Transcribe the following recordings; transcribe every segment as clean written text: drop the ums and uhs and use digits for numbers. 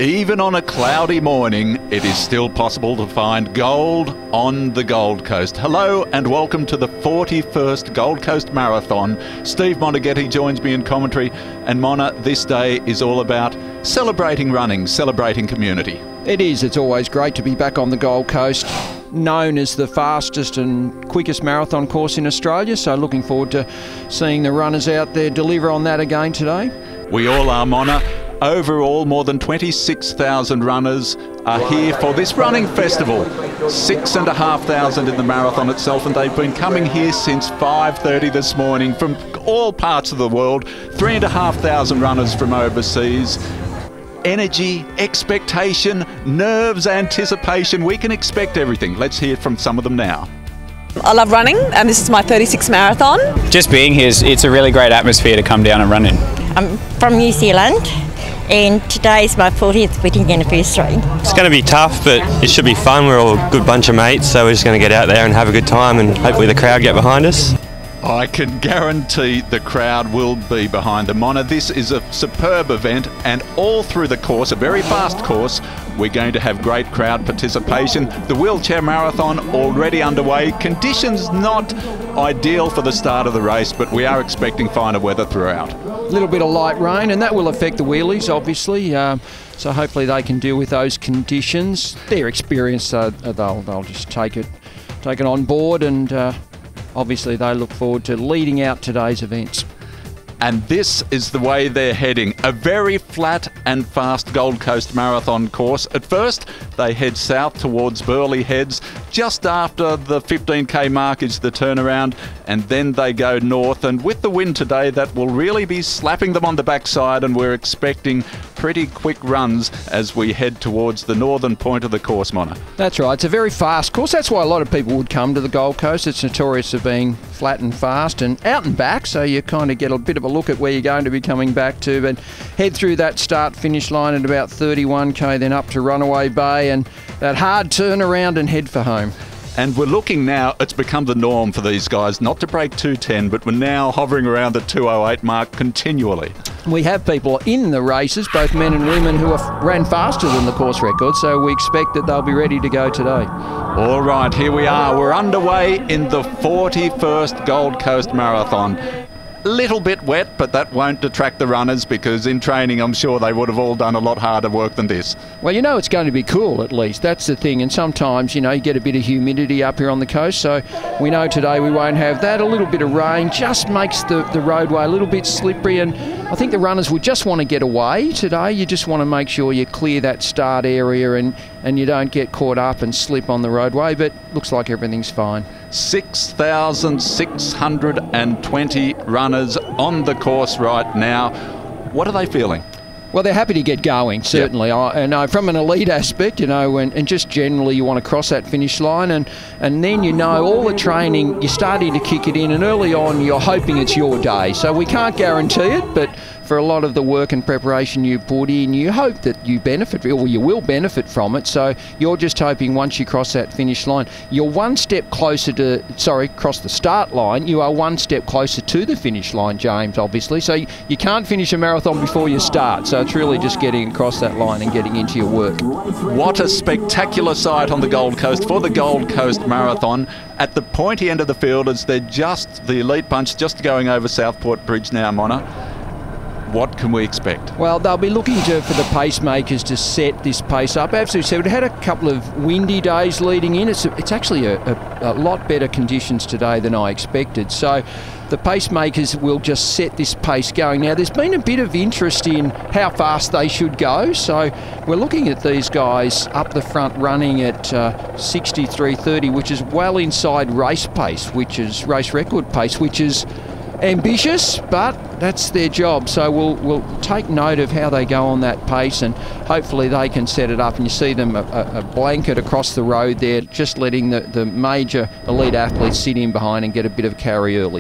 Even on a cloudy morning, it is still possible to find gold on the Gold Coast. Hello and welcome to the 41st Gold Coast Marathon. Steve Moneghetti joins me in commentary. And Mona, this day is all about celebrating running, celebrating community. It is. It's always great to be back on the Gold Coast, known as the fastest and quickest marathon course in Australia. So looking forward to seeing the runners out there deliver on that again today. We all are, Mona. Overall, more than 26,000 runners are here for this running festival. 6,500 in the marathon itself, and they've been coming here since 5:30 this morning from all parts of the world. 3,500 runners from overseas. Energy, expectation, nerves, anticipation. We can expect everything. Let's hear from some of them now. I love running, and this is my 36th marathon. Just being here, it's a really great atmosphere to come down and run in. I'm from New Zealand, and today is my 40th wedding anniversary. It's going to be tough, but it should be fun. We're all a good bunch of mates, so we're just going to get out there and have a good time, and hopefully the crowd get behind us. I can guarantee the crowd will be behind them. Mona, this is a superb event, and all through the course, a very fast course, we're going to have great crowd participation. The wheelchair marathon already underway. Conditions not ideal for the start of the race, but we are expecting finer weather throughout. A little bit of light rain, and that will affect the wheelies, obviously. So hopefully they can deal with those conditions. Their experience, they'll just take it on board, and obviously they look forward to leading out today's events. And this is the way they're heading. A very flat and fast Gold Coast Marathon course. At first, they head south towards Burleigh Heads. Just after the 15k mark is the turnaround, and then they go north. And with the wind today, that will really be slapping them on the backside, and we're expecting pretty quick runs as we head towards the northern point of the course, Mona. That's right. It's a very fast course. That's why a lot of people would come to the Gold Coast. It's notorious for being flat and fast and out and back, so you kind of get a bit of a look at where you're going to be coming back to, but head through that start-finish line at about 31k, then up to Runaway Bay, and that hard turnaround and head for home. And we're looking now, it's become the norm for these guys not to break 2:10, but we're now hovering around the 2:08 mark continually. We have people in the races, both men and women, who ran faster than the course record, so we expect that they'll be ready to go today. All right, here we are. We're underway in the 41st Gold Coast Marathon. Little bit wet, but that won't detract the runners, because in training I'm sure they would have all done a lot harder work than this. Well, you know it's going to be cool, at least. That's the thing. And sometimes, you know, you get a bit of humidity up here on the coast, so we know today we won't have that. A little bit of rain just makes the roadway a little bit slippery, and I think the runners would just want to get away today. You just want to make sure you clear that start area and you don't get caught up and slip on the roadway, but looks like everything's fine. 6,620 runners on the course right now. What are they feeling? Well, they're happy to get going, certainly. Yep. And from an elite aspect, you know, and just generally you want to cross that finish line, and then, you know, all the training, you're starting to kick it in, and early on you're hoping it's your day. So we can't guarantee it, but for a lot of the work and preparation you put in, you hope that you benefit, or you will benefit from it. So you're just hoping once you cross that finish line, you're one step closer to, cross the start line, you are one step closer to the finish line, James, obviously. So you can't finish a marathon before you start. So it's really just getting across that line and getting into your work. What a spectacular sight on the Gold Coast for the Gold Coast Marathon. At the pointy end of the field, as they're just, the elite bunch just going over Southport Bridge now, Mona. What can we expect? Well, they'll be looking for the pacemakers to set this pace up. As we said, we had a couple of windy days leading in. It's actually a lot better conditions today than I expected. So the pacemakers will just set this pace going. Now, there's been a bit of interest in how fast they should go. So we're looking at these guys up the front running at 63.30, which is well inside race pace, which is race record pace, which is ambitious, but that's their job. So we'll take note of how they go on that pace, and hopefully they can set it up. And you see them a blanket across the road there, just letting the major elite athletes sit in behind and get a bit of carry early.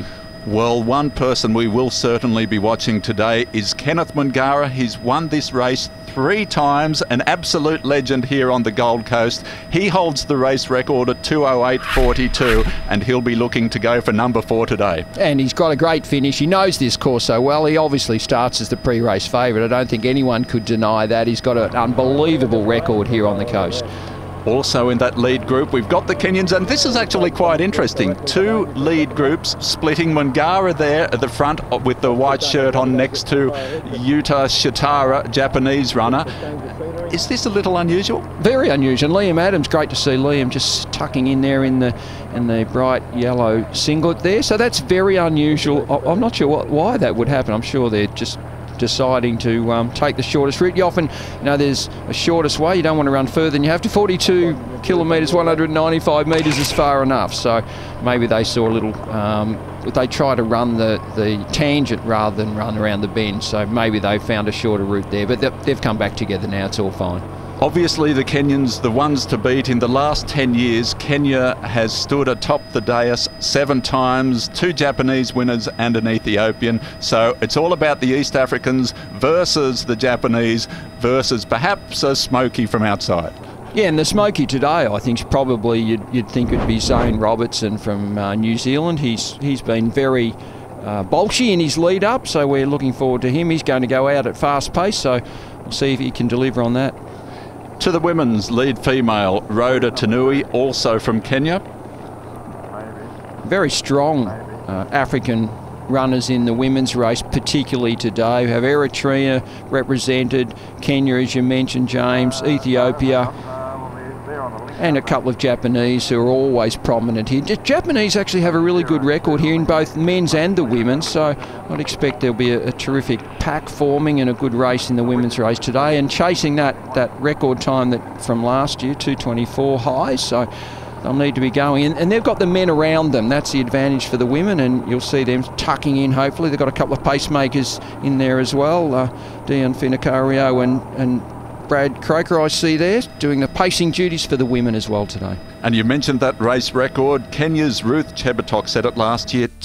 Well, one person we will certainly be watching today is Kenneth Mungara. He's won this race 3 times, an absolute legend here on the Gold Coast. He holds the race record at 2:08.42, and he'll be looking to go for number 4 today. And he's got a great finish. He knows this course so well. He obviously starts as the pre-race favourite. I don't think anyone could deny that. He's got an unbelievable record here on the coast. Also in that lead group, we've got the Kenyans, and this is actually quite interesting. 2 lead groups splitting. Mungara there at the front with the white shirt on next to Yuta Shitara, Japanese runner. Is this a little unusual? Very unusual. Liam Adams, great to see Liam just tucking in there in the bright yellow singlet there. So that's very unusual. I'm not sure why that would happen. I'm sure they're just deciding to take the shortest route. You often, there's a shortest way. You don't want to run further than you have to. 42 kilometres, 195 metres is far enough. So maybe they saw a little, they try to run the tangent rather than run around the bend. So maybe they found a shorter route there, but they've come back together now. It's all fine. Obviously the Kenyans, the ones to beat. In the last 10 years, Kenya has stood atop the dais 7 times, 2 Japanese winners and an Ethiopian. So it's all about the East Africans versus the Japanese versus perhaps a Smoky from outside. Yeah, and the Smoky today, I think, is probably you'd think it'd be Zane Robertson from New Zealand. He's been very bolshy in his lead up, so we're looking forward to him. He's going to go out at fast pace, so we'll see if he can deliver on that. To the women's lead female, Rhoda Tanui, also from Kenya. Very strong African runners in the women's race, particularly today. We have Eritrea represented, Kenya, as you mentioned, James, Ethiopia, and a couple of Japanese who are always prominent here. The Japanese actually have a really good record here in both men's and the women's, so I'd expect there'll be a terrific pack forming and a good race in the women's race today, and chasing that record time that from last year, 2:24 high, so they'll need to be going in, and they've got the men around them. That's the advantage for the women, and you'll see them tucking in. Hopefully they've got a couple of pacemakers in there as well, Dion Finocchiaro and Brad Croker, I see there, doing the pacing duties for the women as well today. And you mentioned that race record. Kenya's Ruth Chebutok set it last year,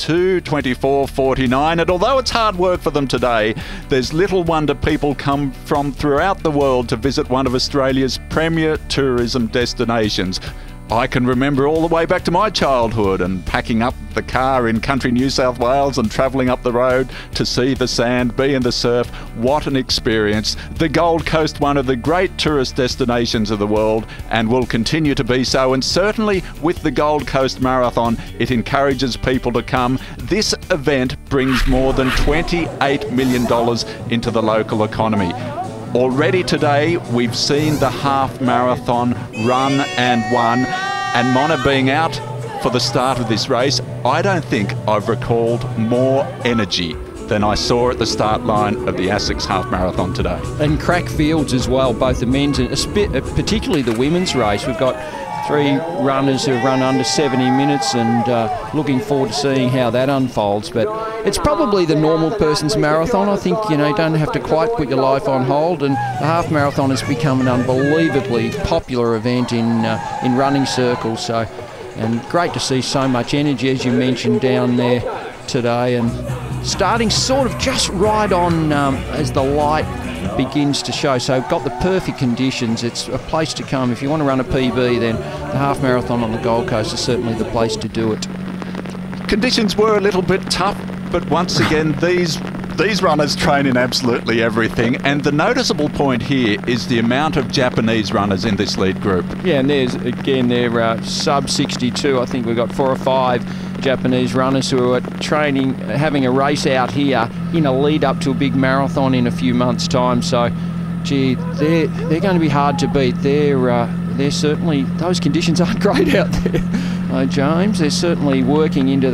2:24.49. And although it's hard work for them today, there's little wonder people come from throughout the world to visit one of Australia's premier tourism destinations. I can remember all the way back to my childhood and packing up the car in country New South Wales and travelling up the road to see the sand, be in the surf. What an experience. The Gold Coast, one of the great tourist destinations of the world, and will continue to be so. And certainly with the Gold Coast Marathon, it encourages people to come. This event brings more than $28 million into the local economy. Already today, we've seen the half marathon run and won, and Mona being out for the start of this race, I don't think I've recalled more energy than I saw at the start line of the ASICS half marathon today. And crack fields as well, both the men's and particularly the women's race. We've got 3 runners who have run under 70 minutes, and looking forward to seeing how that unfolds. But it's probably the normal person's marathon. I think, you don't have to quite put your life on hold, and the half marathon has become an unbelievably popular event in running circles. So, and great to see so much energy, as you mentioned, down there today, and starting sort of just right on as the light begins to show. So got the perfect conditions. It's a place to come. If you want to run a PB, then the half marathon on the Gold Coast is certainly the place to do it. Conditions were a little bit tough, but once again, these runners train in absolutely everything, and the noticeable point here is the amount of Japanese runners in this lead group. Yeah, and there's again they're sub 62. I think we've got 4 or 5 Japanese runners who are training, having a race out here in a lead up to a big marathon in a few months' time. So, gee, they're going to be hard to beat. They're certainly, those conditions aren't great out there, James. They're certainly working into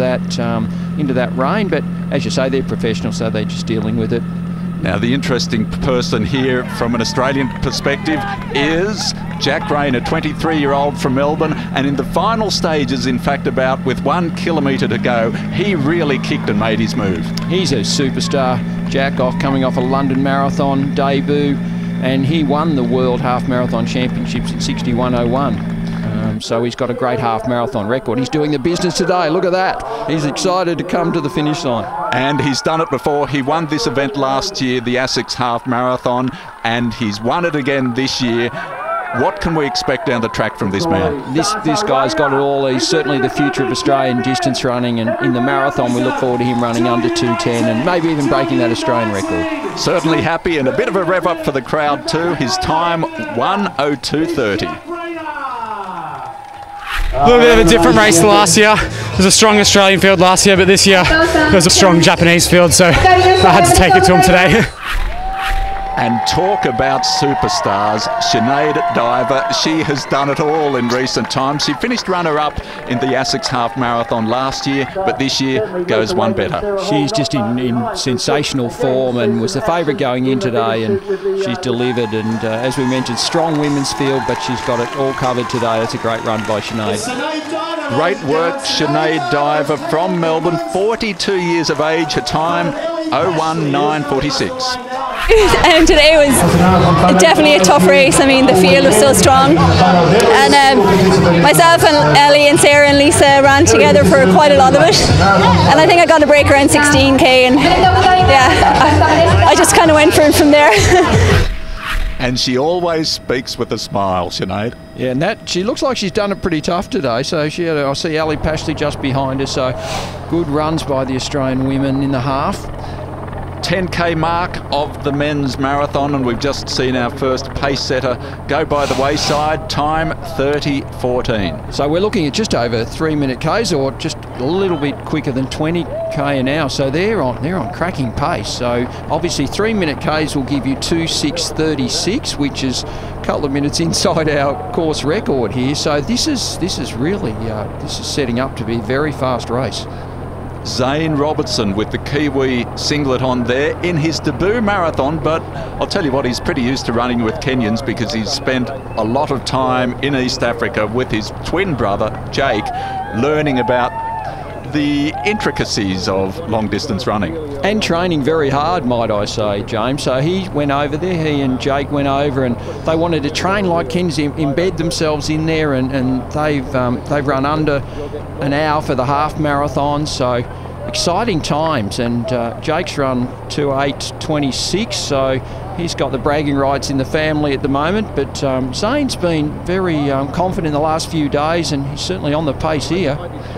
that rain, but as you say, they're professionals, so they're just dealing with it. Now, the interesting person here from an Australian perspective is Jack Rayner, 23-year-old from Melbourne, and in the final stages, in fact, about with 1 kilometre to go, he really kicked and made his move. He's a superstar, Jack, coming off a London Marathon debut, and he won the World Half Marathon Championships in 61:01. So he's got a great half marathon record. He's doing the business today. Look at that. He's excited to come to the finish line. And he's done it before. He won this event last year, the Essex Half Marathon, and he's won it again this year. What can we expect down the track from this man? This guy's got it all. He's certainly the future of Australian distance running, and in the marathon we look forward to him running under 2:10 and maybe even breaking that Australian record. Certainly happy, and a bit of a rev up for the crowd too. His time 1:02:30. A little bit of a different race to last year. It was a strong Australian field last year, but this year it was a strong Japanese field, so I had to take it to him today. And talk about superstars, Sinead Diver. She has done it all in recent times. She finished runner-up in the Essex Half Marathon last year, but this year goes one better. She's just in sensational form and was the favourite going in today, and she's delivered. And as we mentioned, strong women's field, but she's got it all covered today. That's a great run by Sinead. Great work, Sinead Diver from Melbourne, 42 years of age, her time 01:09:46. Today was definitely a tough race. I mean, the field was so strong, and myself and Ellie and Sarah and Lisa ran together for quite a lot of it, and I think I got a break around 16k, and yeah, I just kind of went for it from there. And she always speaks with a smile, Sinead. Yeah, and that she looks like she's done it pretty tough today. So I see Ali Pashley just behind her. So good runs by the Australian women in the half. 10k mark of the men's marathon, and we've just seen our first pace setter go by the wayside, time 30:14. So we're looking at just over 3-minute Ks, or just a little bit quicker than 20k an hour. So they're on cracking pace. So obviously 3-minute Ks will give you 2:06:36, which is a couple of minutes inside our course record here. So this is really this is setting up to be a very fast race. Zane Robertson with the Kiwi singlet on there in his debut marathon, but I'll tell you what, he's pretty used to running with Kenyans because he's spent a lot of time in East Africa with his twin brother Jake, learning about the intricacies of long distance running. And training very hard, might I say, James. So he went over there, he and Jake went over, and they wanted to train like Kenyans, embed themselves in there, and they've run under an hour for the half marathon. So exciting times, and Jake's run 2:08:26, so he's got the bragging rights in the family at the moment. But Zane's been very confident in the last few days, and he's certainly on the pace here.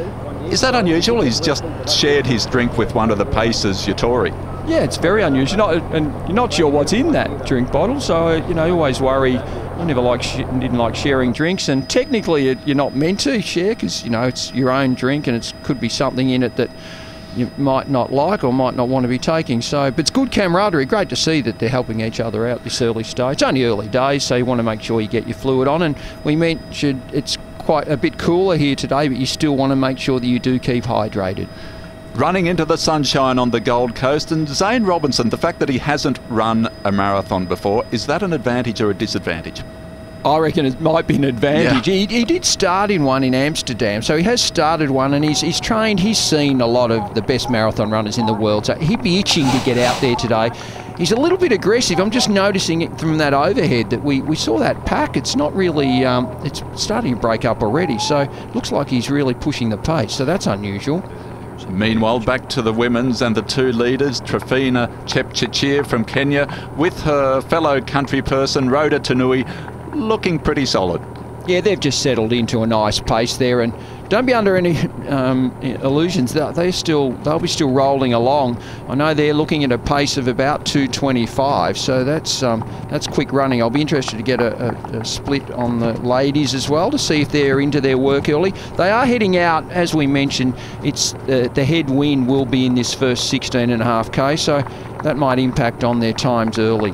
Is that unusual? He's just shared his drink with one of the pacers, Yatori. Yeah, it's very unusual, and you're not sure what's in that drink bottle, so you always worry. I never didn't like sharing drinks, and technically you're not meant to share because it's your own drink, and it could be something in it that you might not like or might not want to be taking. So, but it's good camaraderie. Great to see that they're helping each other out this early stage. It's only early days, so you want to make sure you get your fluid on. And we mentioned it's quite a bit cooler here today, but you still want to make sure that you do keep hydrated. Running into the sunshine on the Gold Coast, and Zane Robinson, the fact that he hasn't run a marathon before, is that an advantage or a disadvantage? I reckon it might be an advantage. Yeah. He did start in one in Amsterdam, so he has started one, and he's trained. He's seen a lot of the best marathon runners in the world, so he'd be itching to get out there today. He's a little bit aggressive. I'm just noticing it from that overhead that we saw that pack. It's not really, it's starting to break up already, so it looks like he's really pushing the pace, so that's unusual. Meanwhile, back to the women's and the two leaders, Trifina Chepchirchir from Kenya with her fellow country person, Rhoda Tanui, looking pretty solid. Yeah, they've just settled into a nice pace there, and don't be under any illusions. They'll be still rolling along. I know they're looking at a pace of about 2:25, so that's quick running. I'll be interested to get a split on the ladies as well to see if they're into their work early. They are heading out, as we mentioned. It's the headwind will be in this first 16.5k, so that might impact on their times early.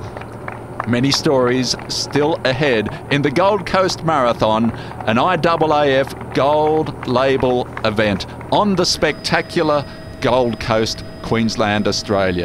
Many stories still ahead in the Gold Coast Marathon, an IAAF Gold Label event on the spectacular Gold Coast, Queensland, Australia.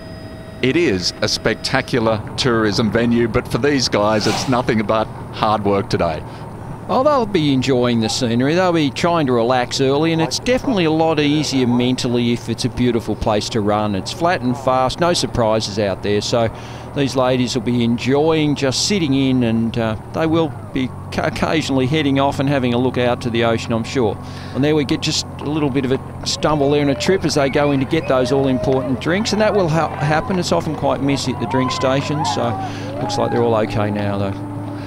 It is a spectacular tourism venue, but for these guys, it's nothing but hard work today. Oh, they'll be enjoying the scenery. They'll be trying to relax early, and it's definitely a lot easier mentally if it's a beautiful place to run. It's flat and fast, no surprises out there. So these ladies will be enjoying just sitting in, and they will be occasionally heading off and having a look out to the ocean, I'm sure. And there we get just a little bit of a stumble there and a trip as they go in to get those all-important drinks, and that will happen. It's often quite messy at the drink station, so looks like they're all okay now, though.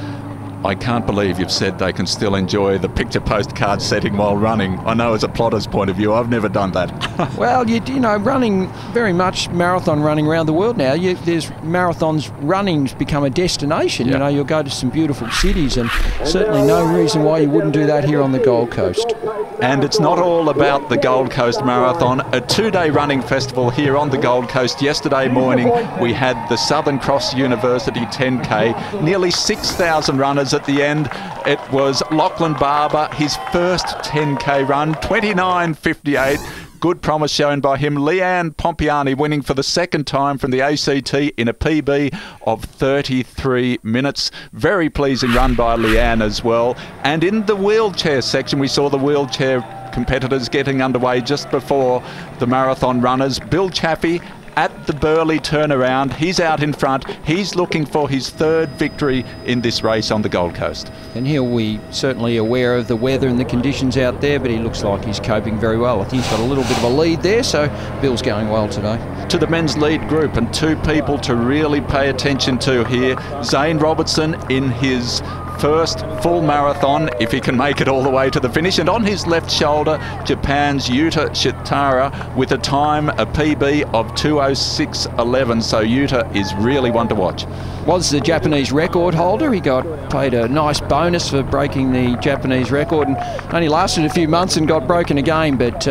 I can't believe you've said they can still enjoy the picture postcard setting while running. I know as a plotter's point of view, I've never done that. Well, you know, running, very much marathon running around the world now. There's marathons, running's become a destination. Yeah. You know, you'll go to some beautiful cities, and certainly no reason why you wouldn't do that here on the Gold Coast. And it's not all about the Gold Coast Marathon, a 2-day running festival here on the Gold Coast. Yesterday morning we had the Southern Cross University 10K, nearly 6,000 runners at the end. It was Lachlan Barber, his first 10K run, 29:58. Good promise shown by him. Leanne Pompiani winning for the second time from the ACT in a PB of 33 minutes. Very pleasing run by Leanne as well. And in the wheelchair section, we saw the wheelchair competitors getting underway just before the marathon runners. Bill Chaffee at the Burleigh turnaround. He's out in front. He's looking for his third victory in this race on the Gold Coast. And he'll be certainly aware of the weather and the conditions out there, but he looks like he's coping very well. I think he's got a little bit of a lead there, so Bill's going well today. To the men's lead group, and two people to really pay attention to here. Zane Robertson in his first full marathon, if he can make it all the way to the finish, and on his left shoulder Japan's Yuta Shitara with a time, a PB of 2:06:11. so Yuta is really one to watch. Was the Japanese record holder. He got paid a nice bonus for breaking the Japanese record, and only lasted a few months and got broken again, but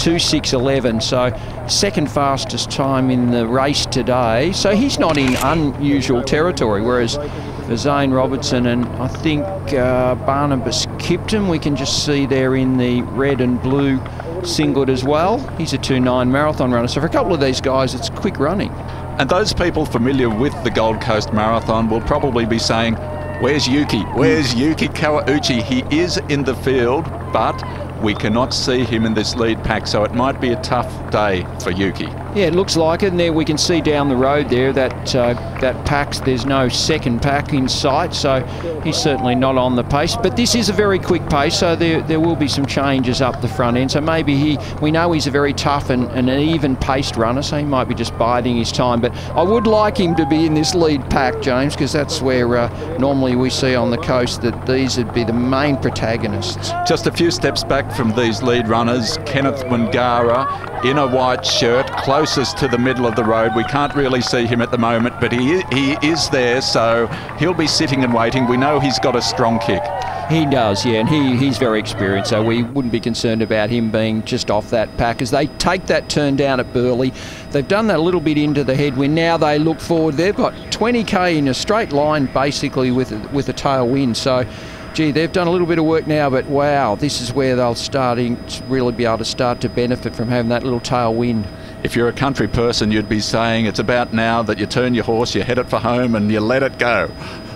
2:06:11, so second fastest time in the race today. So he's not in unusual territory, whereas for Zane Robertson and I think Barnabas Kipton, we can just see there in the red and blue singlet as well. He's a 2:09 marathon runner, so for a couple of these guys it's quick running. And those people familiar with the Gold Coast Marathon will probably be saying, where's Yuki? Where's Yuki Kawauchi? He is in the field, but we cannot see him in this lead pack, so it might be a tough day for Yuki. Yeah, it looks like it, and there we can see down the road there that that pack, there's no second pack in sight, so he's certainly not on the pace. But this is a very quick pace, so there will be some changes up the front end. So maybe we know he's a very tough and an even-paced runner, so he might be just biding his time. But I would like him to be in this lead pack, James, because that's where normally we see on the coast that these would be the main protagonists. Just a few steps back from these lead runners, Kenneth Wangara in a white shirt, closest to the middle of the road. We can't really see him at the moment, but he is there, so he'll be sitting and waiting. We know he's got a strong kick. He does, yeah, and he's very experienced, so we wouldn't be concerned about him being just off that pack as they take that turn down at Burleigh. They've done that a little bit into the headwind. Now they look forward. They've got 20k in a straight line, basically, with a tailwind. So, gee, they've done a little bit of work now, but wow, this is where they'll starting to really be able to start to benefit from having that little tailwind. If you're a country person, you'd be saying it's about now that you turn your horse, you head it for home, and you let it go.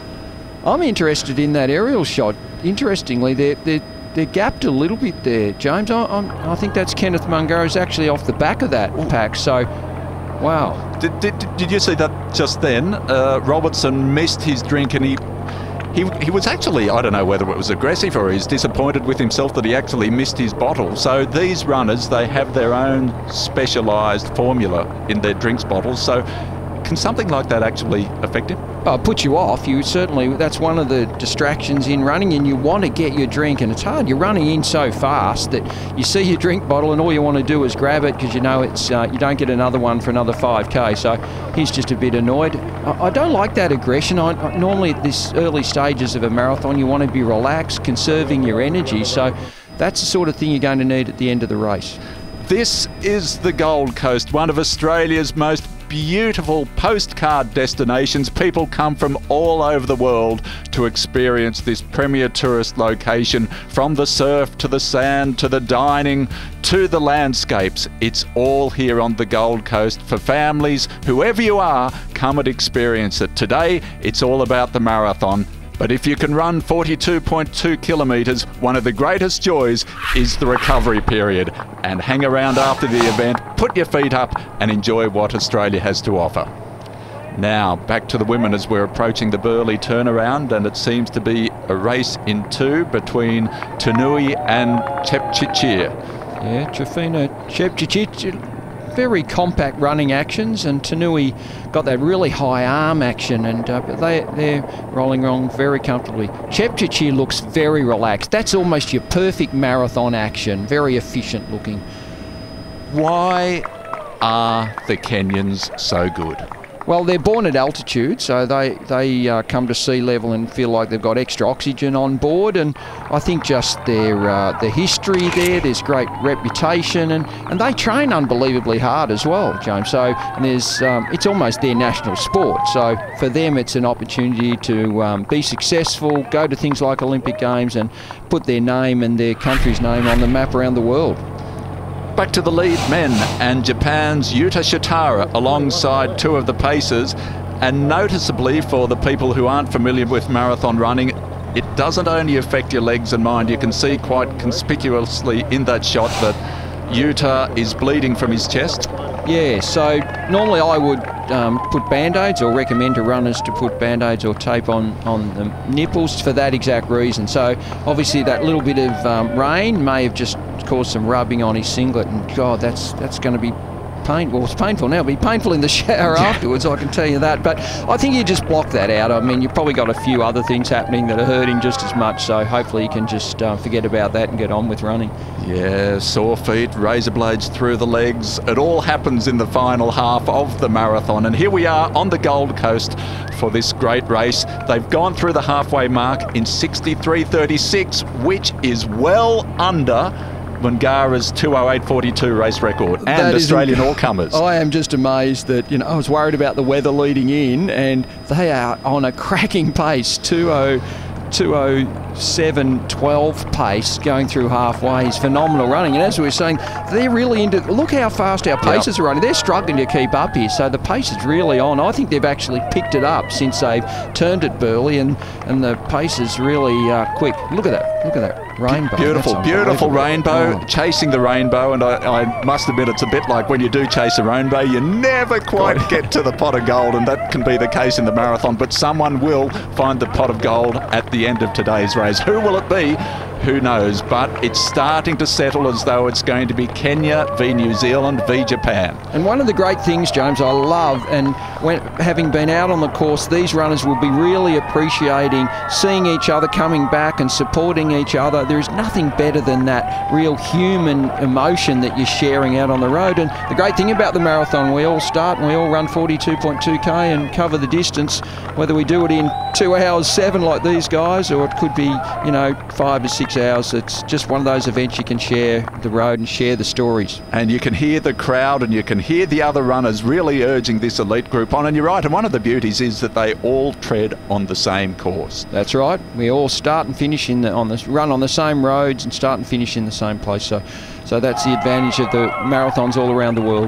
I'm interested in that aerial shot. Interestingly, they're gapped a little bit there, James. I think that's Kenneth Mungaro's actually off the back of that pack. So, wow. Did you see that just then? Robertson missed his drink, and he was actually, I don't know whether it was aggressive or he's disappointed with himself that he actually missed his bottle. So these runners, they have their own specialised formula in their drinks bottles. So can something like that actually affect him? Oh, put you off. You certainly, that's one of the distractions in running, and you want to get your drink, and it's hard. You're running in so fast that you see your drink bottle and all you want to do is grab it because you know it's you don't get another one for another 5k. So he's just a bit annoyed. I don't like that aggression. Normally at this early stages of a marathon you want to be relaxed, conserving your energy. So that's the sort of thing you're going to need at the end of the race. This is the Gold Coast, one of Australia's most beautiful postcard destinations. People come from all over the world to experience this premier tourist location, from the surf to the sand to the dining to the landscapes. It's all here on the Gold Coast for families. Whoever you are, come and experience it. Today, it's all about the marathon. But if you can run 42.2 kilometres, one of the greatest joys is the recovery period. And hang around after the event, put your feet up and enjoy what Australia has to offer. Now, back to the women as we're approaching the Burleigh turnaround, and it seems to be a race in two between Tanui and Chepchirchir. Yeah, Trifina Chepchirchir, very compact running actions, and Tanui got that really high arm action, and they're rolling along very comfortably. Chepchirchir looks very relaxed. That's almost your perfect marathon action, very efficient looking. Why are the Kenyans so good? Well, they're born at altitude, so they come to sea level and feel like they've got extra oxygen on board, and I think just their history there's great reputation, and they train unbelievably hard as well, James. So there's it's almost their national sport. So for them, it's an opportunity to be successful, go to things like Olympic Games, and put their name and their country's name on the map around the world. Back to the lead men, and Japan's Yuta Shitara alongside two of the pacers. And noticeably, for the people who aren't familiar with marathon running, it doesn't only affect your legs and mind. You can see quite conspicuously in that shot that Yuta is bleeding from his chest. Yeah, so normally I would put band-aids, or recommend to runners to put band-aids or tape on the nipples for that exact reason. So obviously that little bit of rain may have just caused some rubbing on his singlet, and God, that's going to be painful. Well, it's painful now, but it'll be painful in the shower afterwards, I can tell you that. But I think you just block that out. I mean, you've probably got a few other things happening that are hurting just as much, so hopefully you can just forget about that and get on with running. Yeah, sore feet, razor blades through the legs. It all happens in the final half of the marathon. And here we are on the Gold Coast for this great race. They've gone through the halfway mark in 63.36, which is well under Mungara's 2:08.42 race record, and Australian all-comers. I am just amazed that, I was worried about the weather leading in, and they are on a cracking pace, 2:07.12 pace going through halfway is phenomenal running. And as we were saying, they're really into, look how fast our pacers are running. They're struggling to keep up here, so the pace is really on. I think they've actually picked it up since they've turned at Burleigh, and the pace is really quick. Look at that rainbow. Beautiful rainbow, chasing the rainbow. And I must admit, it's a bit like when you do chase a rainbow, you never quite get to the pot of gold, and that can be the case in the marathon, but someone will find the pot of gold at the end of today's race. Who will it be? Who knows? But it's starting to settle as though it's going to be Kenya v New Zealand v Japan. And one of the great things, James, I love, and having been out on the course, these runners will be really appreciating seeing each other coming back and supporting each other. There is nothing better than that real human emotion that you're sharing out on the road. And the great thing about the marathon, we all start and we all run 42.2k and cover the distance, whether we do it in 2 hours 7 like these guys, or it could be 5 to 6 hours. It's just one of those events you can share the road and share the stories. And you can hear the crowd and you can hear the other runners really urging this elite group on. And you're right, and one of the beauties is that they all tread on the same course. That's right. We all start and finish run on the same roads and start and finish in the same place. So that's the advantage of the marathons all around the world.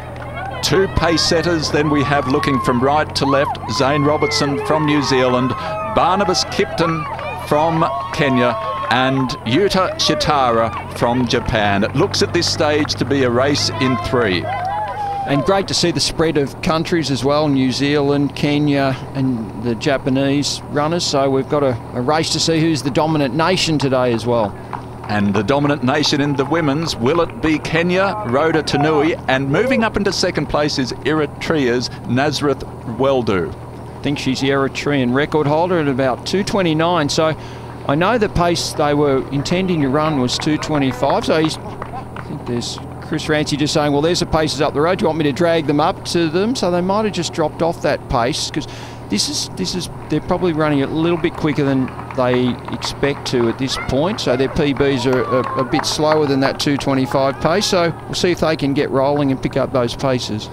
Two pace setters, then we have, looking from right to left, Zane Robertson from New Zealand, Barnabas Kipton from Kenya, and Yuta Shitara from Japan. It looks at this stage to be a race in 3. And great to see the spread of countries as well, New Zealand, Kenya and the Japanese runners. So we've got a race to see who's the dominant nation today as well. And the dominant nation in the women's, will it be Kenya, Rhoda Tanui? And moving up into second place is Eritrea's Nazareth Weldu. I think she's the Eritrean record holder at about 2:29. So I know the pace they were intending to run was 2:25. So I think there's Chris Rancy just saying, well, there's the paces up the road. Do you want me to drag them up to them? So they might have just dropped off that pace, because they're probably running a little bit quicker than they expect to at this point. So their PBs are a bit slower than that 2:25 pace. So we'll see if they can get rolling and pick up those paces.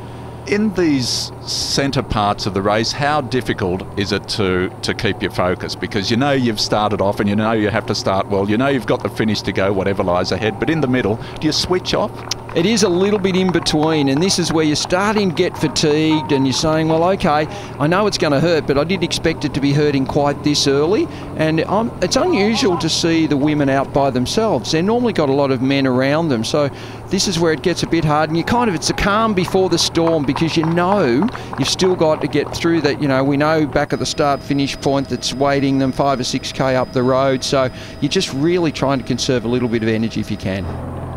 In these centre parts of the race, how difficult is it to keep your focus? Because you've started off and you have to start well. You've got the finish to go, whatever lies ahead. But in the middle, do you switch off? It is a little bit in between, and this is where you're starting to get fatigued and you're saying, well, okay, I know it's going to hurt, but I didn't expect it to be hurting quite this early. And it's unusual to see the women out by themselves. They've normally got a lot of men around them, so this is where it gets a bit hard, and it's a calm before the storm, because you know you've still got to get through that. We know back at the start-finish point that's waiting them 5 or 6K up the road, so you're just really trying to conserve a little bit of energy if you can.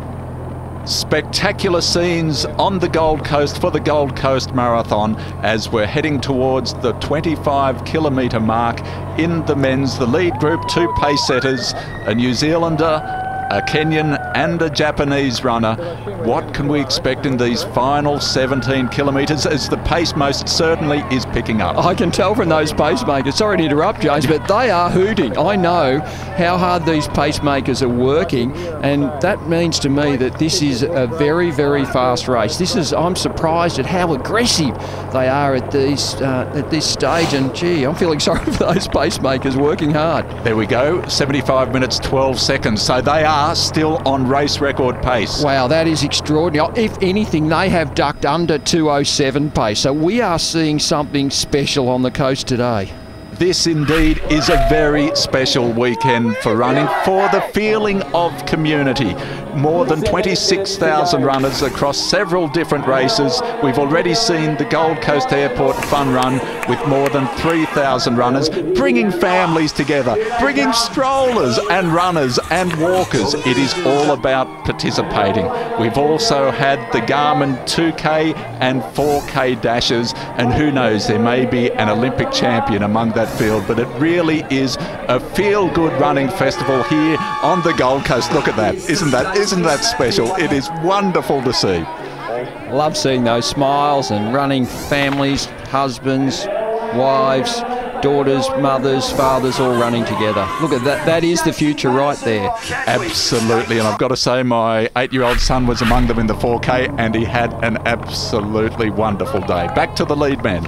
Spectacular scenes on the Gold Coast for the Gold Coast Marathon as we're heading towards the 25-kilometre mark in the men's. The lead group, 2 pace setters, a New Zealander, a Kenyan and a Japanese runner. What can we expect in these final 17 kilometres as the pace most certainly is picking up? I can tell from those pacemakers, sorry to interrupt, James, but they are hooting. I know how hard these pacemakers are working, and that means to me that this is a very, very fast race. I'm surprised at how aggressive they are at this stage, and gee, I'm feeling sorry for those pacemakers working hard. There we go, 75 minutes 12 seconds, so they are still on race record pace. Wow, that is extraordinary. If anything, they have ducked under 2:07 pace, so we are seeing something special on the coast today. This indeed is a very special weekend for running, for the feeling of community. More than 26,000 runners across several different races. We've already seen the Gold Coast Airport Fun Run with more than 3,000 runners, bringing families together, bringing strollers and runners and walkers. It is all about participating. We've also had the Garmin 2K and 4K dashes, and who knows, there may be an Olympic champion among that field, but it really is a feel-good running festival here on the Gold Coast. Look at that. Isn't that special? It is wonderful to see. Love seeing those smiles and running families, husbands, wives, daughters, mothers, fathers, all running together. Look at that. That is the future right there. Absolutely. And I've got to say, my 8-year-old son was among them in the 4K, and he had an absolutely wonderful day. Back to the lead man.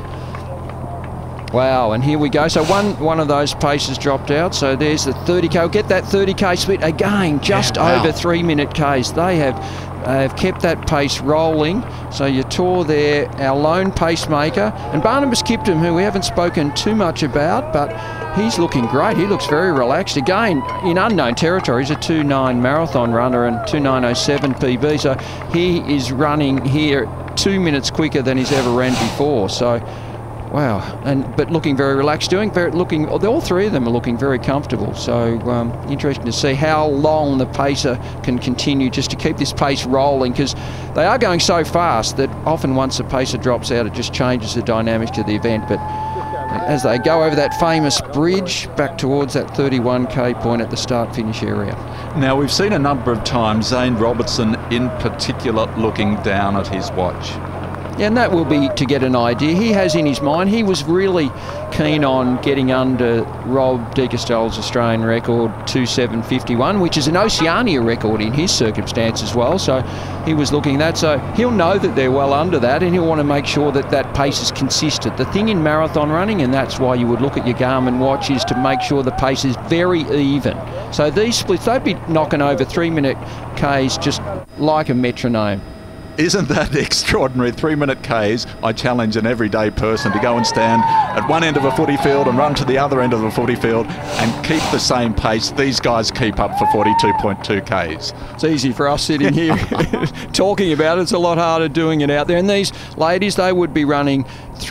Wow, and here we go. So one of those paces dropped out. So there's the 30K. Get that 30K split again, just over 3-minute Ks. They have kept that pace rolling. So you tore there, our lone pacemaker, and Barnabas Kiptum, who we haven't spoken too much about, but he's looking great. He looks very relaxed. Again, in unknown territory, he's a 2.9 marathon runner and 2.907 PB. So he is running here 2 minutes quicker than he's ever ran before. So wow, but looking very relaxed, all 3 of them are looking very comfortable. So interesting to see how long the pacer can continue just to keep this pace rolling, because they are going so fast that often once the pacer drops out, it just changes the dynamics to the event. But as they go over that famous bridge back towards that 31K point at the start-finish area. Now, we've seen a number of times Zane Robertson in particular looking down at his watch. Yeah, and that will be to get an idea. He has in his mind, he was really keen on getting under Rob De Castell's Australian record, 2:7:51, which is an Oceania record in his circumstance as well. So he was looking at that. So he'll know that they're well under that, and he'll want to make sure that that pace is consistent. The thing in marathon running, and that's why you would look at your Garmin watch, is to make sure the pace is very even. So these splits, they'd be knocking over 3-minute Ks just like a metronome. Isn't that extraordinary? 3-minute Ks. I challenge an everyday person to go and stand at one end of a footy field and run to the other end of a footy field and keep the same pace. These guys keep up for 42.2 Ks. It's easy for us sitting here talking about it. It's a lot harder doing it out there. And these ladies, they would be running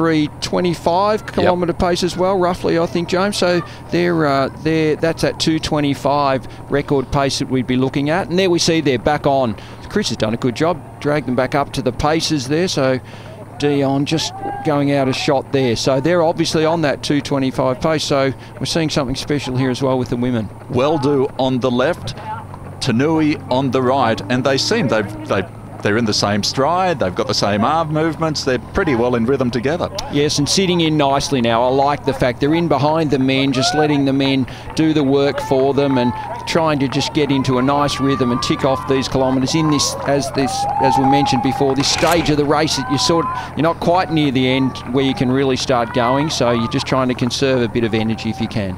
3:25 kilometre pace as well, roughly, I think, James. So that's at 2:25 record pace that we'd be looking at. And there we see they're back on. Chris has done a good job, dragged them back up to the paces there. So Dion just going out a shot there. So they're obviously on that 2:25 pace. So we're seeing something special here as well with the women. Well do on the left, Tanui on the right, and they seem they're in the same stride, they've got the same arm movements, they're pretty well in rhythm together. Yes, and sitting in nicely now. I like the fact they're in behind the men, just letting the men do the work for them and trying to just get into a nice rhythm and tick off these kilometres in this, as we mentioned before, this stage of the race that you're not quite near the end where you can really start going, so you're just trying to conserve a bit of energy if you can.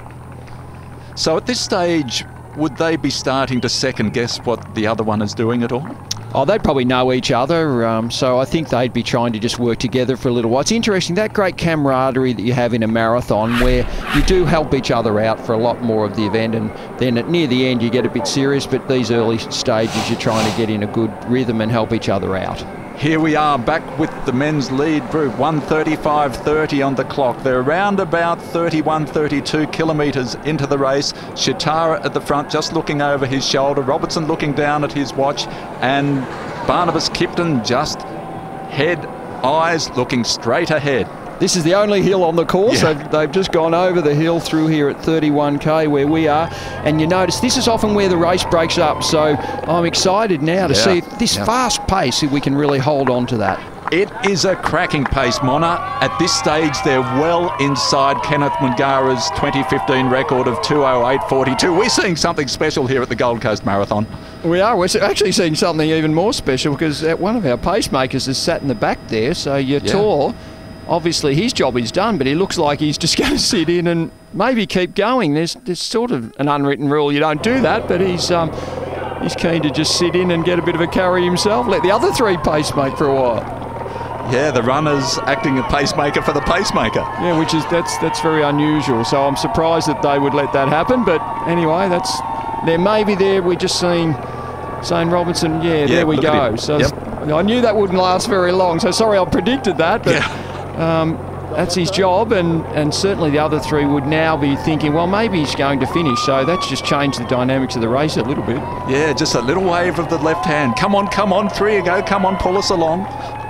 So at this stage, would they be starting to second guess what the other one is doing at all? Oh, they'd probably know each other, so I think they'd be trying to just work together for a little while. It's interesting, that great camaraderie that you have in a marathon where you do help each other out for a lot more of the event, and then near the end you get a bit serious, but these early stages you're trying to get in a good rhythm and help each other out. Here we are back with the men's lead group, 1:35.30 on the clock. They're around about 32 kilometres into the race. Shitara at the front, just looking over his shoulder. Robertson looking down at his watch. And Barnabas Kipton just eyes looking straight ahead. This is the only hill on the course. Yeah. They've just gone over the hill through here at 31k where we are, and you notice this is often where the race breaks up, so I'm excited now to see if this fast pace, if we can really hold on to that. It is a cracking pace, Mona. At this stage, they're well inside Kenneth Mungara's 2015 record of 2:08.42. We're seeing something special here at the Gold Coast Marathon. We are. We're actually seeing something even more special because one of our pacemakers is sat in the back there, so Yator, obviously his job is done, but he looks like he's just going to sit in and maybe keep going. There's sort of an unwritten rule you don't do that, but he's keen to just sit in and get a bit of a carry himself. Let the other three pacemake for a while. Yeah, the runner's acting a pacemaker for the pacemaker. Yeah, which is that's very unusual. So I'm surprised that they would let that happen. But anyway, we're just seeing Robinson. Yeah, there we go. So I knew that wouldn't last very long. So sorry, I predicted that. But that's his job, and certainly the other three would now be thinking, well, maybe he's going to finish. So that's just changed the dynamics of the race a little bit. Yeah, just a little wave of the left hand. Come on, three you go. Come on, pull us along.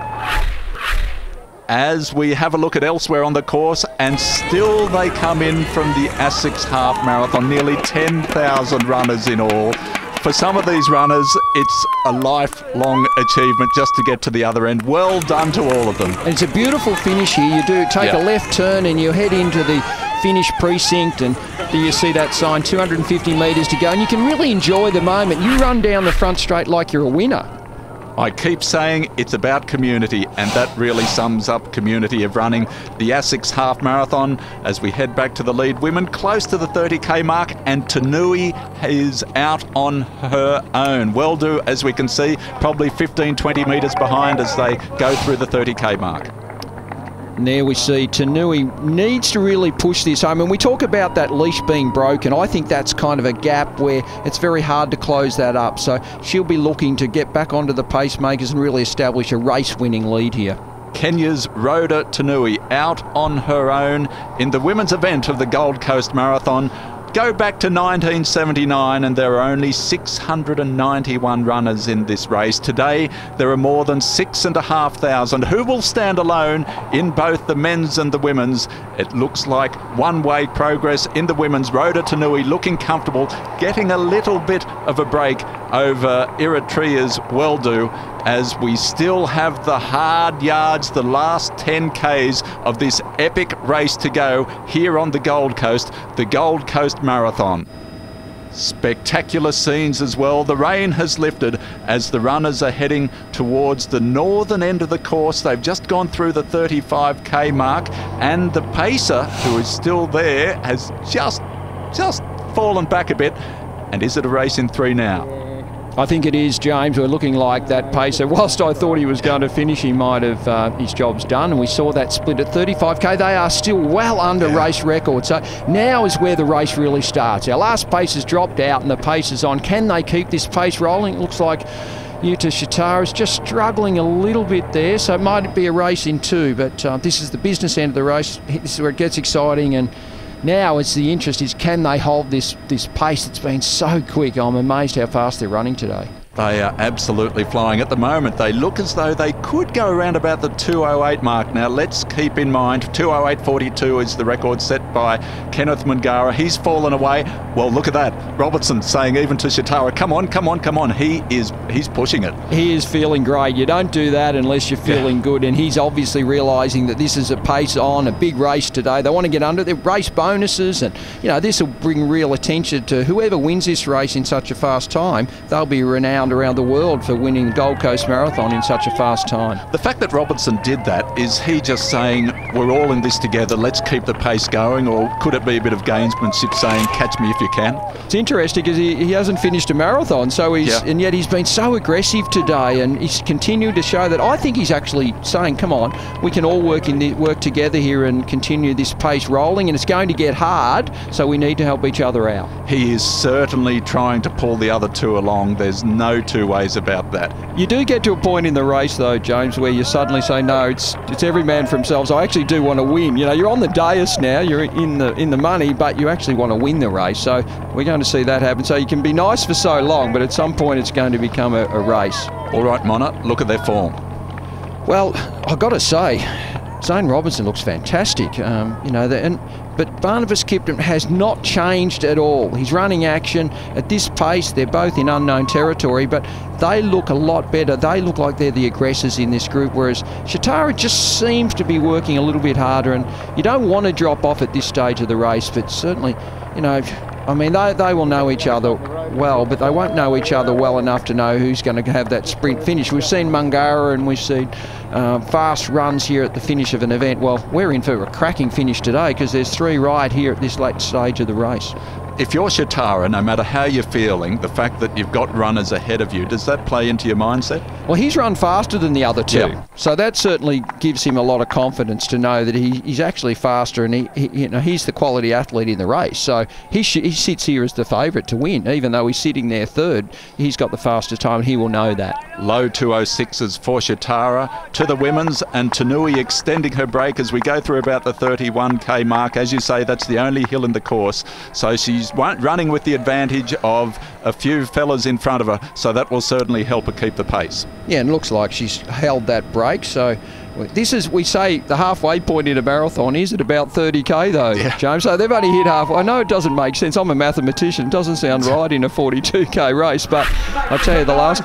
As we have a look at elsewhere on the course, and still they come in from the ASICS half marathon, nearly 10,000 runners in all. For some of these runners, it's a lifelong achievement just to get to the other end. Well done to all of them. And it's a beautiful finish here. You do take a left turn and you head into the finish precinct, and you see that sign, 250 metres to go, and you can really enjoy the moment. You run down the front straight like you're a winner. I keep saying it's about community, and that really sums up community of running the ASICS half marathon as we head back to the lead women, close to the 30k mark, and Tanui is out on her own. Weldu, as we can see, probably 15-20 metres behind as they go through the 30k mark. And there we see Tanui needs to really push this home. And we talk about that leash being broken. I think that's kind of a gap where it's very hard to close that up. So she'll be looking to get back onto the pacemakers and really establish a race-winning lead here. Kenya's Rhoda Tanui out on her own in the women's event of the Gold Coast Marathon. Go back to 1979 and there are only 691 runners in this race. Today there are more than 6,500 who will stand alone in both the men's and the women's. It looks like one-way progress in the women's. Rhoda Tanui looking comfortable, getting a little bit of a break over Eritrea's Weldu, as we still have the hard yards, the last 10Ks of this epic race to go here on the Gold Coast Marathon. Spectacular scenes as well. The rain has lifted as the runners are heading towards the northern end of the course. They've just gone through the 35k mark, and the pacer, who is still there, has just fallen back a bit. And is it a race in three now? I think it is, James. We're looking like that pacer. Whilst I thought he was going to finish, he might have his job's done. And we saw that split at 35k. They are still well under race record. So now is where the race really starts. Our last pace has dropped out and the pace is on. Can they keep this pace rolling? It looks like Yuta Shitara is just struggling a little bit there. So it might be a race in two. But this is the business end of the race. This is where it gets exciting. And now it's the interest is, can they hold this pace that's been so quick? I'm amazed how fast they're running today. They are absolutely flying at the moment. They look as though they could go around about the 2:08 mark. Now let's keep in mind 2:08.42 is the record set by Kenneth Mungara. He's fallen away. Well, look at that. Robertson saying even to Shitara, come on. He's pushing it. He is feeling great. You don't do that unless you're feeling good, and he's obviously realising that this is a pace on, a big race today. They want to get under the race bonuses, and this will bring real attention to whoever wins this race in such a fast time. They'll be renowned around the world for winning the Gold Coast Marathon in such a fast time. The fact that Robertson did that, is he just saying, we're all in this together, let's keep the pace going? Or could it be a bit of gamesmanship saying, catch me if if you can. It's interesting because he hasn't finished a marathon, so and yet he's been so aggressive today, and he's continued to show that. I think he's actually saying, come on, we can all work together here and continue this pace rolling, and it's going to get hard, so we need to help each other out. He is certainly trying to pull the other two along. There's no two ways about that. You do get to a point in the race, though, James, where you suddenly say, no, it's every man for himself. So I actually do want to win. You know, you're on the dais now, you're in the money, but you actually want to win the race. So we're going to see that happen. So you can be nice for so long, but at some point it's going to become a race. All right, Mona, look at their form. Well, I've got to say, Zane Robertson looks fantastic. But Barnabas Kipton has not changed at all. He's running action at this pace. They're both in unknown territory, but they look a lot better. They look like they're the aggressors in this group, whereas Shatara just seems to be working a little bit harder, and you don't want to drop off at this stage of the race, but certainly, you know, I mean, they will know each other well, but they won't know each other well enough to know who's going to have that sprint finish. We've seen Mungara and we've seen fast runs here at the finish of an event. Well, we're in for a cracking finish today because there's 3 right here at this late stage of the race. If you're Shatara, no matter how you're feeling, the fact that you've got runners ahead of you, does that play into your mindset? Well, he's run faster than the other two, so that certainly gives him a lot of confidence to know that he's actually faster, and he's the quality athlete in the race. So he sits here as the favourite to win, even though he's sitting there third. He's got the fastest time, and he will know that. Low 2:06s for Shatara. To the women's, and Tanui extending her break as we go through about the 31k mark. As you say, that's the only hill in the course, so she's running with the advantage of a few fellas in front of her, so that will certainly help her keep the pace. Yeah, and it looks like she's held that break, so this is, we say, the halfway point in a marathon is at about 30k though, James. So they've only hit halfway. I know it doesn't make sense. I'm a mathematician. It doesn't sound right in a 42k race, but I tell you, the last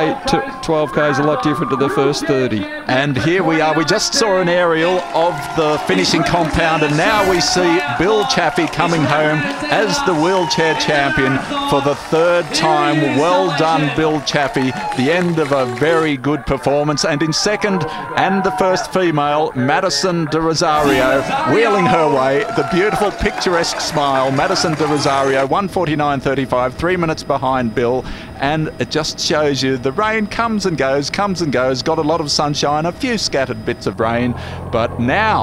12k is a lot different to the first 30. And here we are. We just saw an aerial of the finishing compound, and now we see Bill Chaffee coming home as the wheelchair champion for the 3rd time. Well done, Bill Chaffee. The end of a very good performance. And in second, and the first female, Madison de Rosario, wheeling her way. The beautiful, picturesque smile, Madison de Rosario, 1:49.35, 3 minutes behind Bill. And it just shows you the rain comes and goes, got a lot of sunshine, a few scattered bits of rain. But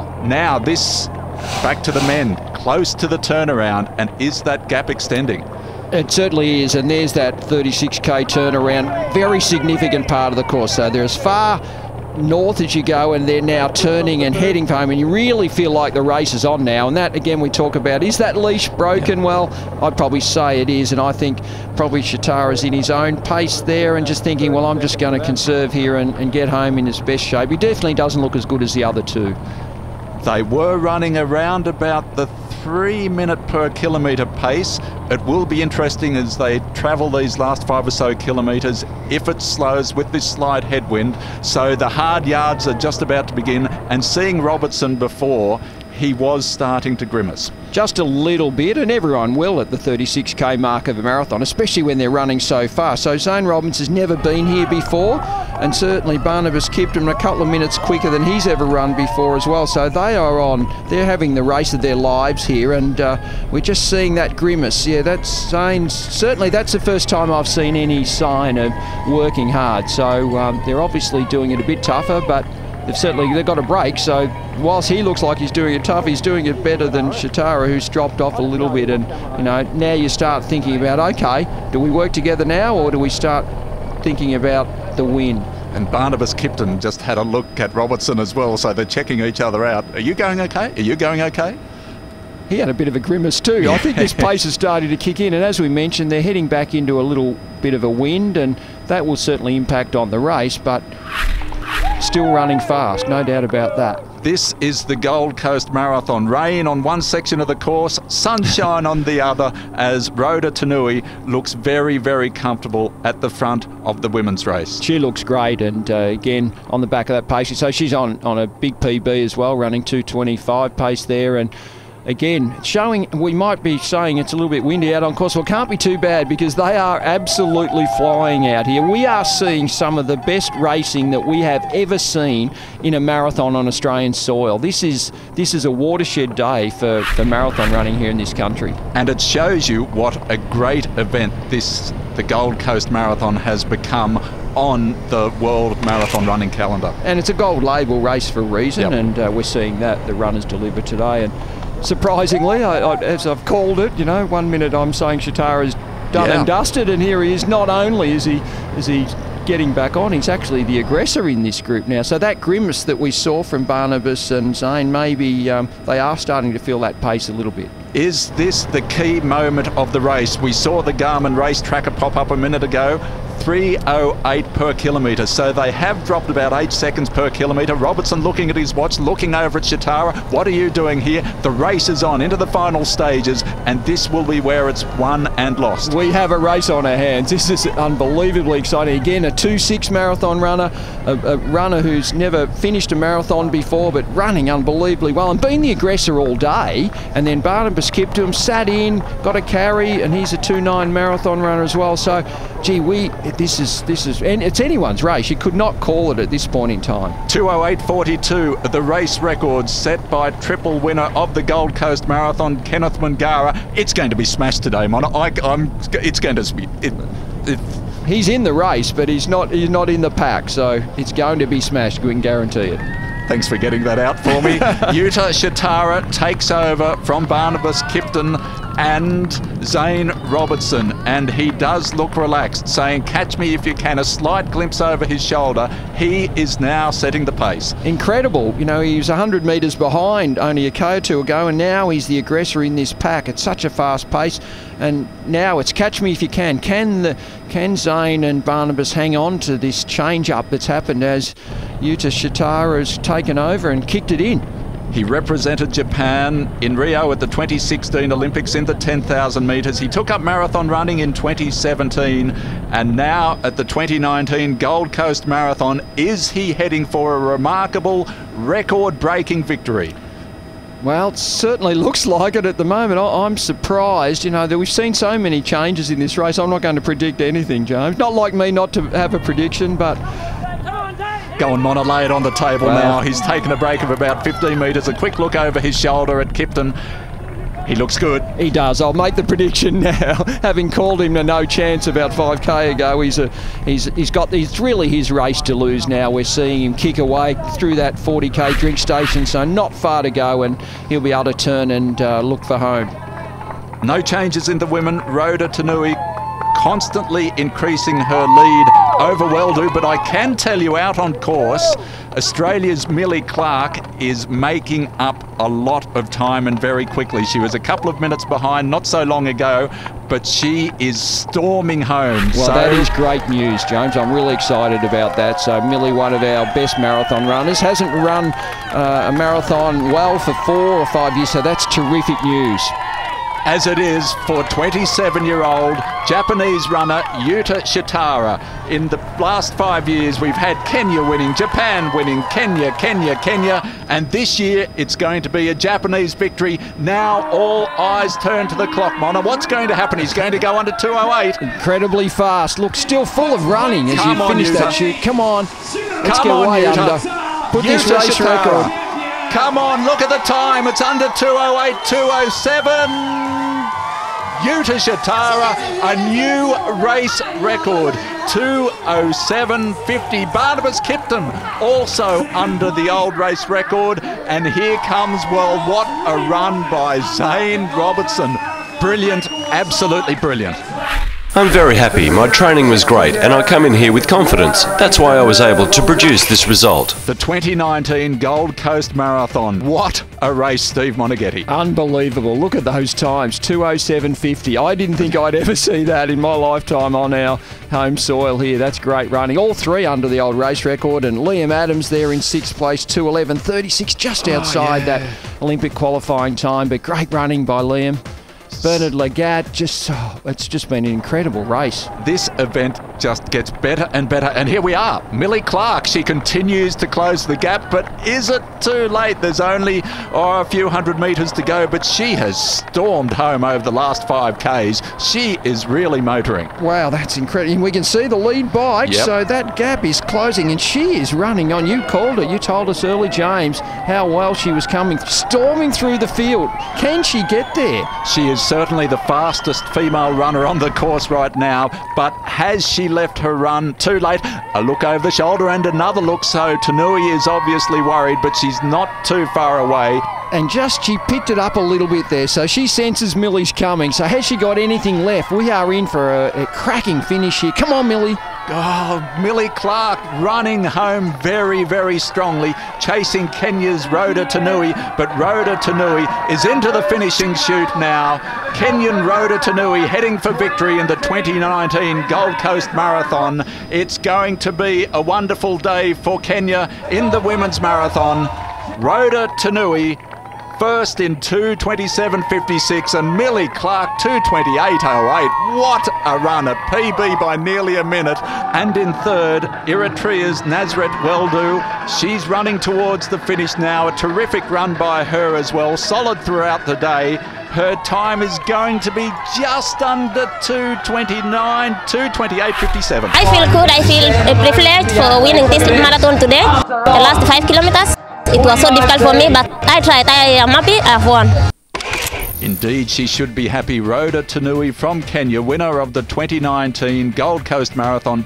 now this, back to the men, close to the turnaround, and is that gap extending? It certainly is, and there's that 36k turnaround, very significant part of the course. So they're as far north as you go, and they're now turning and heading home, and you really feel like the race is on now. And that, again, we talk about, is that leash broken? Well, I'd probably say it is, and I think probably Shatara's in his own pace there and just thinking, well, I'm just going to conserve here and get home in his best shape. He definitely doesn't look as good as the other two. They were running around about the 3 minute per kilometre pace. It will be interesting as they travel these last 5 or so kilometres if it slows with this slight headwind. So the hard yards are just about to begin, and seeing Robertson before, he was starting to grimace. Just a little bit, and everyone will at the 36k mark of a marathon, especially when they're running so fast. So Zane Robinson's never been here before, and certainly Barnabas Kipton a couple of minutes quicker than he's ever run before as well. So they're having the race of their lives here, and we're just seeing that grimace. Yeah, that's Zane's, certainly that's the first time I've seen any sign of working hard. So they're obviously doing it a bit tougher, but they've got a break. So whilst he looks like he's doing it tough, he's doing it better than Shatara, who's dropped off a little bit. And now you start thinking about, okay, do we work together now, or do we start thinking about the win? And Barnabas Kipton just had a look at Robertson as well, so they're checking each other out. Are you going okay? Are you going okay? He had a bit of a grimace too. Yeah. I think this pace is starting to kick in, and as we mentioned, they're heading back into a little bit of a wind, and that will certainly impact on the race, but still running fast, no doubt about that. This is the Gold Coast Marathon. Rain on one section of the course, sunshine on the other, as Rhoda Tanui looks very, very comfortable at the front of the women's race. She looks great, and again, on the back of that pace. So she's on a big PB as well, running 2:25 pace there, and again, showing, we might be saying it's a little bit windy out on course. Well, it can't be too bad because they are absolutely flying out here. We are seeing some of the best racing that we have ever seen in a marathon on Australian soil. This is a watershed day for marathon running here in this country. And it shows you what a great event the Gold Coast Marathon has become on the World Marathon Running calendar. And it's a gold label race for a reason, and we're seeing that the runners deliver today. And surprisingly, as I've called it, 1 minute I'm saying Shatara's done and dusted, and here he is. Not only is he getting back on, he's actually the aggressor in this group now. So that grimace that we saw from Barnabas and Zane, maybe they are starting to feel that pace a little bit. Is this the key moment of the race? We saw the Garmin race tracker pop up a minute ago. 3:08 per kilometre, so they have dropped about 8 seconds per kilometre. Robertson looking at his watch, looking over at Shatara. What are you doing here? The race is on into the final stages, and this will be where it's won and lost. We have a race on our hands. This is unbelievably exciting. Again, a 2:06 marathon runner, a runner who's never finished a marathon before, but running unbelievably well and being the aggressor all day. And then Barnabas kept to him, sat in, got a carry, and he's a 2:09 marathon runner as well. So, gee, this is, and it's anyone's race. You could not call it at this point in time. 2:08.42, the race record set by triple winner of the Gold Coast Marathon, Kenneth Mungara. It's going to be smashed today, Mona. It's going to be. He's in the race, but he's not in the pack, so it's going to be smashed. We can guarantee it. Thanks for getting that out for me. Yuta Shatara takes over from Barnabas Kipton and Zane Robertson, and he does look relaxed, saying, "Catch me if you can." A slight glimpse over his shoulder. He is now setting the pace. Incredible. He was 100 metres behind only a K or two ago, and now he's the aggressor in this pack. It's such a fast pace, and now it's catch me if you can. Can Zane and Barnabas hang on to this change-up that's happened as Yuta Shatara has taken over and kicked it in? He represented Japan in Rio at the 2016 Olympics in the 10,000 metres. He took up marathon running in 2017, and now at the 2019 Gold Coast Marathon, is he heading for a remarkable record-breaking victory? Well, it certainly looks like it at the moment. I'm surprised, that we've seen so many changes in this race. I'm not going to predict anything, James. Not like me not to have a prediction, but... Go on, Mona, lay it on the table now. He's taken a break of about 15 metres. A quick look over his shoulder at Kipton. He looks good. He does. I'll make the prediction now. Having called him a no chance about 5K ago, it's really his race to lose now. We're seeing him kick away through that 40K drink station, so not far to go, and he'll be able to turn and look for home. No changes in the women. Rhoda Tanui constantly increasing her lead over Weldu, but I can tell you out on course, Australia's Millie Clark is making up a lot of time and very quickly. She was a couple of minutes behind not so long ago, but she is storming home. Well, that is great news, James. I'm really excited about that. So Millie, one of our best marathon runners, hasn't run a marathon well for 4 or 5 years, so that's terrific news. As it is for 27-year-old Japanese runner Yuta Shatara. In the last 5 years, we've had Kenya winning, Japan winning, Kenya, and this year it's going to be a Japanese victory. Now all eyes turn to the clock, Mona. What's going to happen? He's going to go under 2:08. Incredibly fast. Look, still full of running as you finish that shoot. Come on. Let's get way under. Put this race record. Come on, look at the time. It's under 2:08, 2:07. Yuta Shatara, a new race record, 2:07.50. Barnabas Kipton also under the old race record. And here comes, well, what a run by Zane Robertson. Brilliant, absolutely brilliant. I'm very happy. My training was great and I come in here with confidence. That's why I was able to produce this result. The 2019 Gold Coast Marathon. What a race, Steve Moneghetti. Unbelievable. Look at those times, 2:07.50. I didn't think I'd ever see that in my lifetime on our home soil here. That's great running. All three under the old race record, and Liam Adams there in 6th place, 2:11.36, just outside that Olympic qualifying time, but great running by Liam. Bernard Lagat, it's just been an incredible race. This event just gets better and better. And here we are, Millie Clark. She continues to close the gap, but is it too late? There's only a few hundred metres to go, but she has stormed home over the last 5Ks. She is really motoring. Wow, that's incredible. And we can see the lead bike, so that gap is closing, and she is running on. You called it. You told us early, James, how well she was coming, storming through the field. Can she get there? She is certainly the fastest female runner on the course right now, but has she left her run too late? A look over the shoulder and another look, so Tanui is obviously worried, but she's not too far away. And just she picked it up a little bit there, so she senses Millie's coming. So has she got anything left? We are in for a cracking finish here. Come on, Millie. Oh, Millie Clark running home very, very strongly, chasing Kenya's Rhoda Tanui, but Rhoda Tanui is into the finishing chute now. Kenyan Rhoda Tanui heading for victory in the 2019 Gold Coast Marathon. It's going to be a wonderful day for Kenya in the women's marathon. Rhoda Tanui first in 2:27.56 and Millie Clark 2:28.08. What a run, a PB by nearly a minute. And in third, Eritrea's Nazret Weldu. She's running towards the finish now. A terrific run by her as well, solid throughout the day. Her time is going to be just under 2:29, 2:28.57. I feel good. I feel privileged for winning this marathon today. The last 5 kilometers. It was so difficult for me, but I tried. I am happy I've won. Indeed, she should be happy. Rhoda Tanui from Kenya, winner of the 2019 Gold Coast Marathon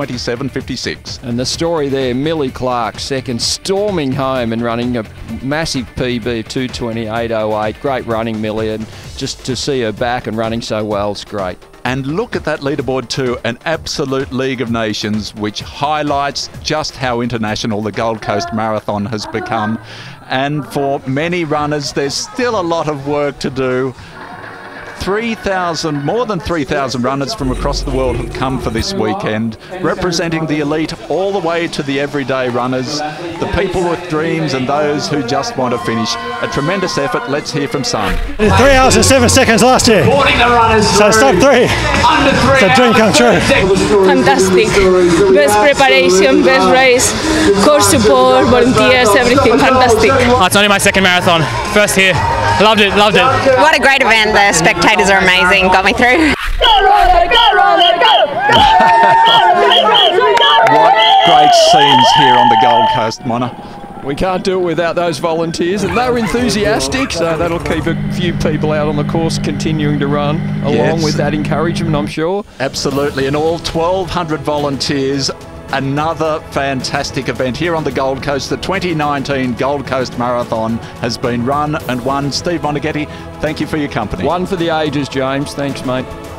2:27.56. And the story there, Millie Clark second, storming home and running a massive PB of 2:28.08. Great running, Millie, and just to see her back and running so well is great. And look at that leaderboard too, an absolute League of Nations, which highlights just how international the Gold Coast Marathon has become. And for many runners, there's still a lot of work to do. More than 3,000 runners from across the world have come for this weekend, representing the elite all the way to the everyday runners, the people with dreams and those who just want to finish. A tremendous effort. Let's hear from some. 3 hours and 7 seconds last year. So step 3. It's a dream come true. Fantastic. Best preparation, best race, course support, volunteers, everything. Fantastic. It's only my second marathon. First here. Loved it, loved it. What a great event. The spectators are amazing. Got me through. What great scenes here on the Gold Coast, Mona. We can't do it without those volunteers, and they're enthusiastic, so that'll keep a few people out on the course continuing to run, along with that encouragement, I'm sure. Absolutely, and all 1,200 volunteers. Another fantastic event here on the Gold Coast. The 2019 Gold Coast Marathon has been run and won. Steve Moneghetti, thank you for your company. One for the ages, James. Thanks, mate.